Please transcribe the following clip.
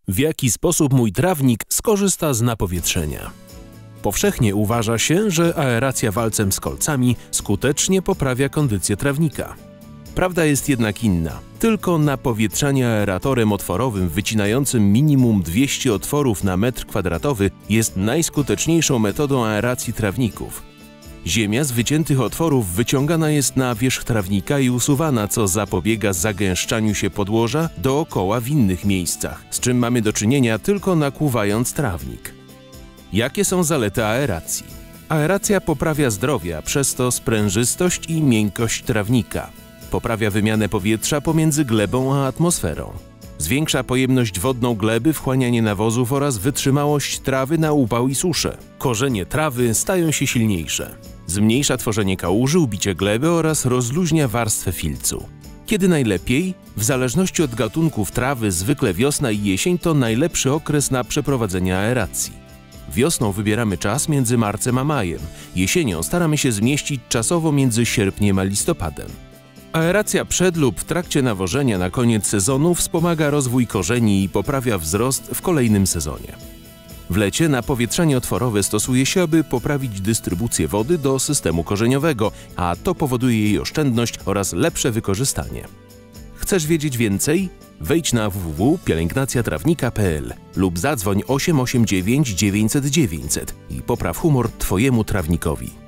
W jaki sposób mój trawnik skorzysta z napowietrzenia? Powszechnie uważa się, że aeracja walcem z kolcami skutecznie poprawia kondycję trawnika. Prawda jest jednak inna. Tylko napowietrzanie aeratorem otworowym wycinającym minimum 200 otworów na metr kwadratowy jest najskuteczniejszą metodą aeracji trawników. Ziemia z wyciętych otworów wyciągana jest na wierzch trawnika i usuwana, co zapobiega zagęszczaniu się podłoża dookoła w innych miejscach, z czym mamy do czynienia tylko nakłuwając trawnik. Jakie są zalety aeracji? Aeracja poprawia zdrowie, a przez to sprężystość i miękkość trawnika. Poprawia wymianę powietrza pomiędzy glebą a atmosferą. Zwiększa pojemność wodną gleby, wchłanianie nawozów oraz wytrzymałość trawy na upał i suszę. Korzenie trawy stają się silniejsze. Zmniejsza tworzenie kałuży, ubicie gleby oraz rozluźnia warstwę filcu. Kiedy najlepiej? W zależności od gatunków trawy, zwykle wiosna i jesień to najlepszy okres na przeprowadzenie aeracji. Wiosną wybieramy czas między marcem a majem. Jesienią staramy się zmieścić czasowo między sierpniem a listopadem. Aeracja przed lub w trakcie nawożenia na koniec sezonu wspomaga rozwój korzeni i poprawia wzrost w kolejnym sezonie. W lecie napowietrzanie otworowe stosuje się, aby poprawić dystrybucję wody do systemu korzeniowego, a to powoduje jej oszczędność oraz lepsze wykorzystanie. Chcesz wiedzieć więcej? Wejdź na www.pielęgnacjatrawnika.pl lub zadzwoń 889 900 900 i popraw humor Twojemu trawnikowi.